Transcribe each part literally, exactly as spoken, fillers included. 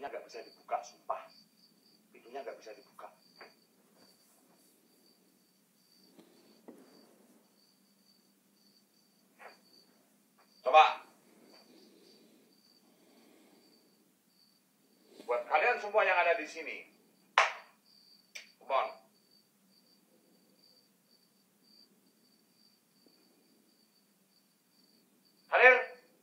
pintunya nggak bisa dibuka, sumpah. Pintunya nggak bisa dibuka. Coba. Buat kalian semua yang ada di sini. Come on. Hadir.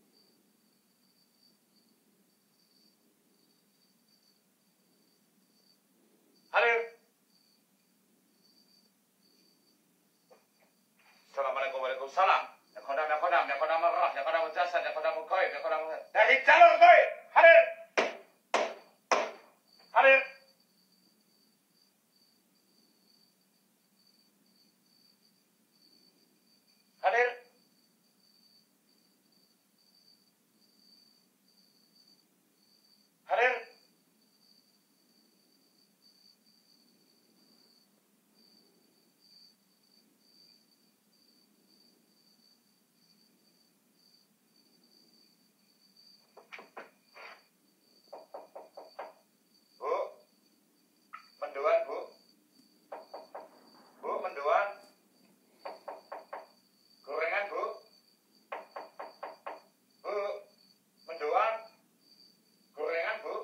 Hadir. Assalamualaikum warahmatullahi wabarakatuh. Ya kodam, ya kodam, ya kodam merah, ya kodam jasad, ya kodam goib, ya kodam dari jalur goib. Hadir. Hadir. Hadir. Hadir. Bu. Mendoan, Bu. Bu, mendoan. Gorengan, Bu. Bu, mendoan. Gorengan, Bu.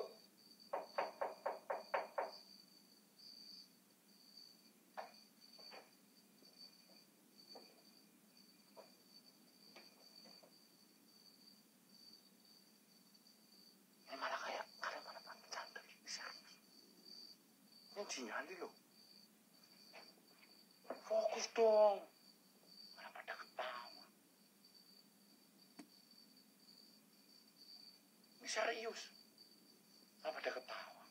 Ini malah kayak kalian malah bercanda. Ini Jinali loh. Fokus dong. Malah pada ketawa. Ini serius. Malah pada ketawa.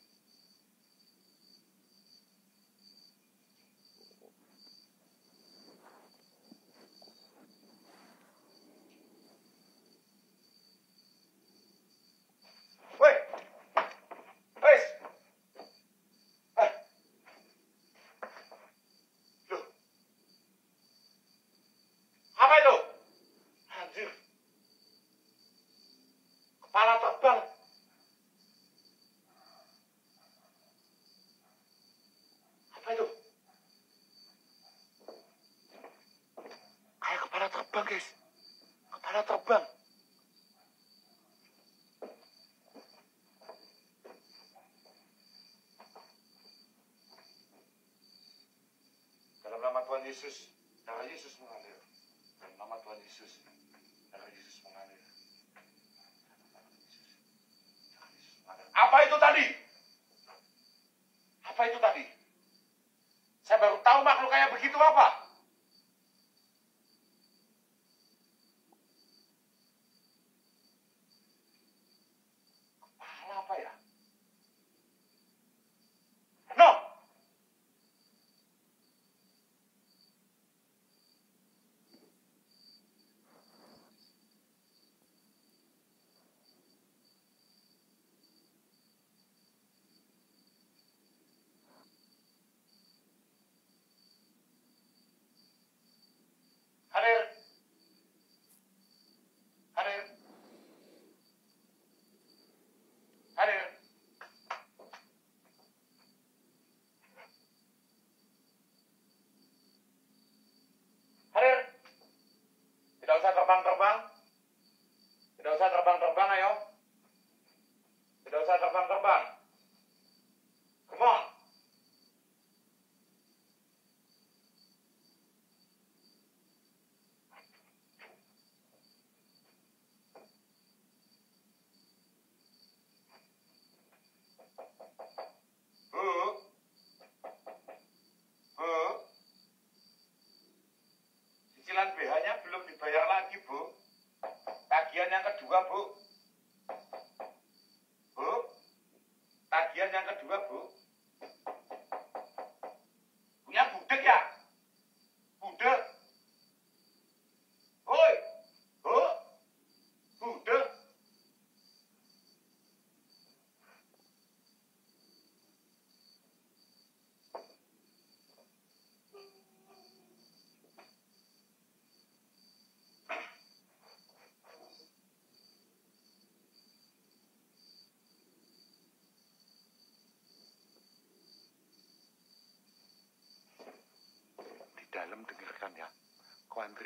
Woi. Wes. Eh. Loh. Apa itu? Anjir. Kepala terbang. Apa itu? Kayak kepala terbang, guys. Kepala terbang. Dalam nama Tuhan Yesus, darah Yesus mengalir. Dalam nama Tuhan Yesus, darah Yesus mengalir. Apa itu tadi? Apa itu tadi? Saya baru tahu makhluk kayak begitu apa. Kepala apa ya? No!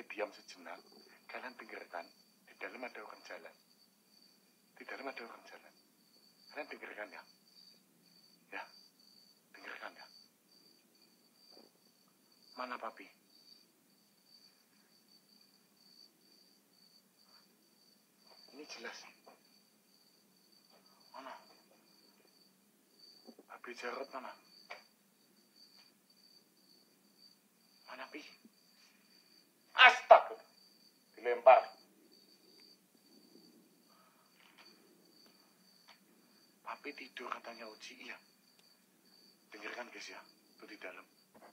boleh diam sejenak. Kalian dengarkan, di dalam ada orang jalan. Di dalam ada orang jalan. Kalian dengarkan ya. Ya, dengarkan ya. Mana papi? Ini jelas. Mana? Papi Jarod mana? Mana pi? Astaga! Dilempar. Papi tidur katanya Uci, iya. Dengarkan guys ya, itu di dalam.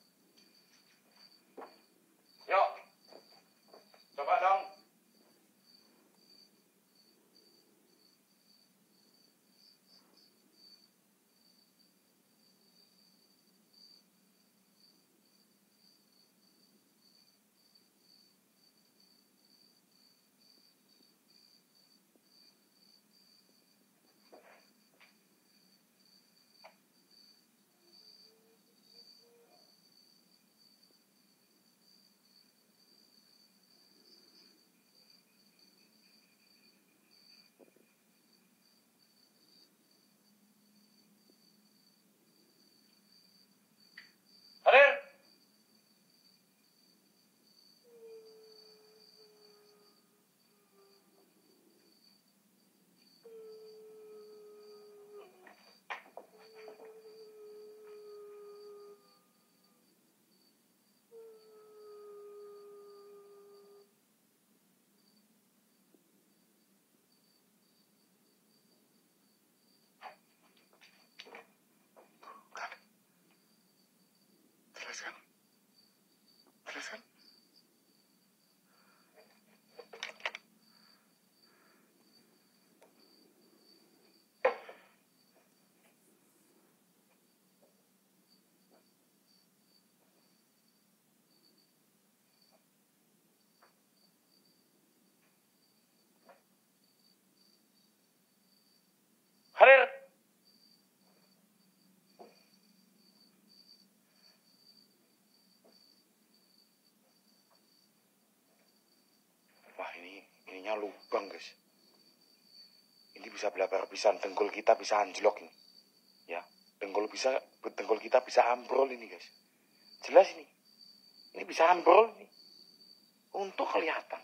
Yuk, coba dong. Hadir. Jelaskan. Jelaskan. Hadir. Wah, ini ininya lubang guys. Ini bisa belabar pisan, dengkul kita bisa anjlok ini. Ya, dengkul bisa dengkul kita bisa ambrol ini guys. Jelas ini. Ini bisa ambrol ini. Untuk kelihatan.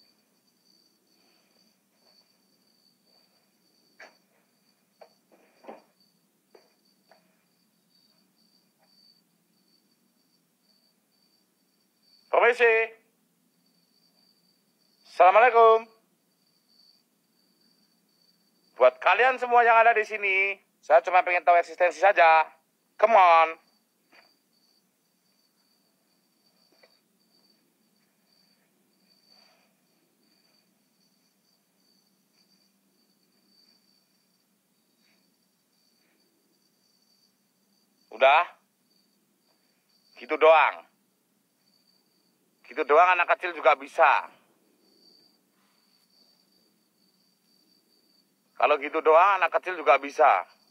Permisi. Assalamualaikum. Buat kalian semua yang ada di sini, saya cuma pengen tahu eksistensi saja. Come on. Udah? Gitu doang. Gitu doang anak kecil juga bisa. Kalau gitu doang anak kecil juga bisa.